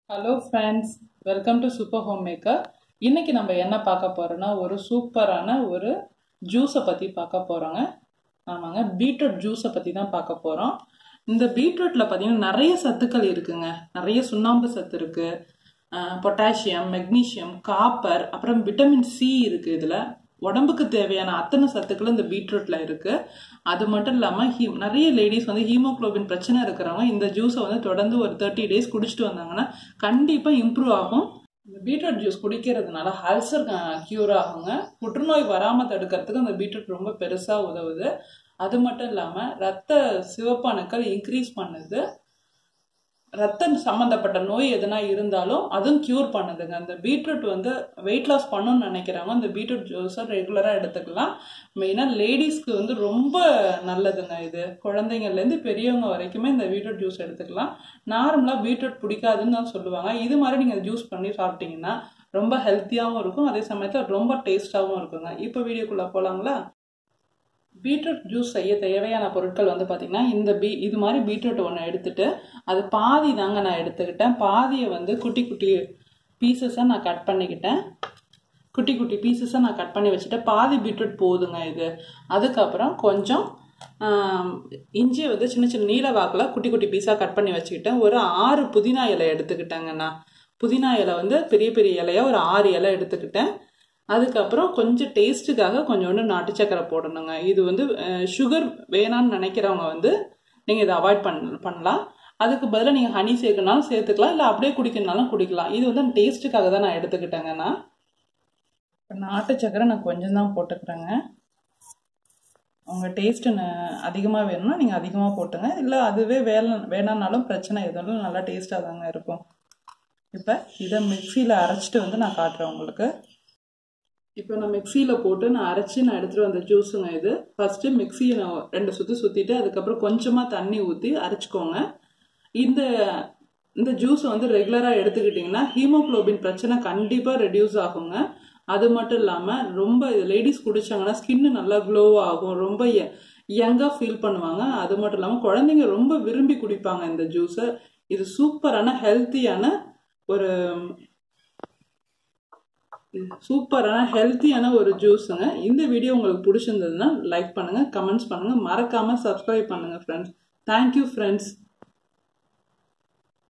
Hello friends, welcome to super home maker. இன்னைக்கு நம்ம என்ன பார்க்க போறோம்னா ஒரு சூப்பரான ஒரு ஜூஸை பற்றி பார்க்க போகிறோங்க. ஆமாங்க, பீட்ரூட் ஜூஸை பற்றி தான் பார்க்க போகிறோம். இந்த பீட்ரூட்டில் பார்த்தீங்கன்னா நிறைய சத்துக்கள் இருக்குங்க. நிறைய சுண்ணாம்பு சத்து இருக்கு, பொட்டாசியம், மெக்னீஷியம், காப்பர், அப்புறம் விட்டமின் சி இருக்கு. இதில் உடம்புக்கு தேவையான அத்தனை சத்துக்களும் இந்த பீட்ரூட்ல இருக்கு. அது மட்டும் இல்லாம நிறைய லேடிஸ் வந்து ஹீமோகுளோபின் பிரச்சனை இருக்கிறவங்க இந்த ஜூஸை வந்து தொடர்ந்து ஒரு 30 டேஸ் குடிச்சிட்டு வந்தாங்கன்னா கண்டிப்பா இம்ப்ரூவ் ஆகும். இந்த பீட்ரூட் ஜூஸ் குடிக்கிறதுனால அல்சர் கியூர் ஆகுங்க. புற்றுநோய் வராம தடுக்கிறதுக்கு அந்த பீட்ரூட் ரொம்ப பெருசா உதவுது. அது மட்டும் இல்லாம ரத்த சிவப்பு அணுக்கள் இன்க்ரீஸ் பண்ணுது. ரத்தம் சம்மந்தப்பட்ட நோய் எதுனா இருந்தாலும் அதுவும் கியூர் பண்ணுதுங்க. அந்த பீட்ரூட் வந்து வெயிட் லாஸ் பண்ணணும்னு நினைக்கிறவங்க அந்த பீட்ரூட் ஜூஸை ரெகுலராக எடுத்துக்கலாம். மெயினாக லேடிஸ்க்கு வந்து ரொம்ப நல்லதுங்க. இது குழந்தைங்கள்லேருந்து பெரியவங்க வரைக்குமே இந்த பீட்ரூட் ஜூஸ் எடுத்துக்கலாம். நார்மலாக பீட்ரூட் பிடிக்காதுன்னு தான் சொல்லுவாங்க. இது மாதிரி நீங்கள் ஜூஸ் பண்ணி சாப்பிட்டீங்கன்னா ரொம்ப ஹெல்த்தியாகவும் இருக்கும், அதே சமயத்தில் ரொம்ப டேஸ்டாகவும் இருக்குங்க. இப்போ வீடியோக்குள்ளே போகலாங்களா? பீட்ரூட் ஜூஸ் செய்ய தேவையான பொருட்கள் வந்து பார்த்தீங்கன்னா இது மாதிரி பீட்ரூட் ஒன்று எடுத்துட்டு அது பாதி தாங்க நான் எடுத்துக்கிட்டேன். பாதியை வந்து குட்டி குட்டி பீசஸாக நான் கட் பண்ணிக்கிட்டேன். குட்டி குட்டி பீசஸாக நான் கட் பண்ணி வச்சுட்டேன். பாதி பீட்ரூட் போதுங்க இது. அதுக்கப்புறம் கொஞ்சம் இஞ்சியை வந்து சின்ன சின்ன நீல வாக்கில் குட்டி குட்டி பீஸாக கட் பண்ணி வச்சுக்கிட்டேன். ஒரு 6 புதினா இலை எடுத்துக்கிட்டேங்க. நான் புதினா இலை வந்து பெரிய பெரிய இலையாக ஒரு 6 இலை எடுத்துக்கிட்டேன். அதுக்கப்புறம் கொஞ்சம் டேஸ்ட்டுக்காக கொஞ்சோண்டு நாட்டு சக்கரை போடணுங்க. இது வந்து சுகர் வேணான்னு நினைக்கிறவங்க வந்து நீங்கள் இதை அவாய்ட் பண்ணலாம். அதுக்கு பதிலாக நீங்கள் ஹனி சேர்க்கனாலும் சேர்த்துக்கலாம், இல்லை அப்படியே குடிக்கணுனாலும் குடிக்கலாம். இது வந்து டேஸ்ட்டுக்காக தான் நான் எடுத்துக்கிட்டேங்க. நான் இப்போ நாட்டு சக்கரை நான் கொஞ்சம் தான் போட்டுக்கிறேங்க. உங்கள் டேஸ்ட்டு அதிகமாக வேணும்னா நீங்கள் அதிகமாக போட்டுங்க, இல்லை அதுவே வேணான்னாலும் பிரச்சனை எதுவும் நல்லா டேஸ்ட்டாக தாங்க இருக்கும். இப்போ இதை மிக்சியில் அரைச்சிட்டு வந்து நான் காட்டுறேன் உங்களுக்கு. இப்போ நான் மிக்சியில் போட்டு நான் எடுத்துகிட்டு வந்த ஜூஸுங்க இது. ஃபர்ஸ்ட்டு மிக்சியை நான் 2 சுற்றி சுற்றிட்டு அதுக்கப்புறம் கொஞ்சமாக தண்ணி ஊற்றி அரைச்சிக்கோங்க. இந்த ஜூஸை வந்து ரெகுலராக எடுத்துக்கிட்டிங்கன்னா ஹீமோகுளோபின் பிரச்சனை கண்டிப்பாக ரெடியூஸ் ஆகுங்க. அது மட்டும் இல்லாமல் ரொம்ப லேடிஸ் குடித்தாங்கன்னா ஸ்கின்னு நல்லா க்ளோ ஆகும், ரொம்ப யங்காக ஃபீல் பண்ணுவாங்க. அது மட்டும் இல்லாமல் குழந்தைங்க ரொம்ப விரும்பி குடிப்பாங்க இந்த ஜூஸை. இது சூப்பரான ஹெல்த்தியான ஒரு ஜூஸுங்க. இந்த வீடியோ உங்களுக்கு பிடிச்சிருந்ததுன்னா லைக் பண்ணுங்க, கமெண்ட்ஸ் பண்ணுங்க, மறக்காம சப்ஸ்கிரைப் பண்ணுங்க ஃப்ரெண்ட்ஸ். Thank you friends.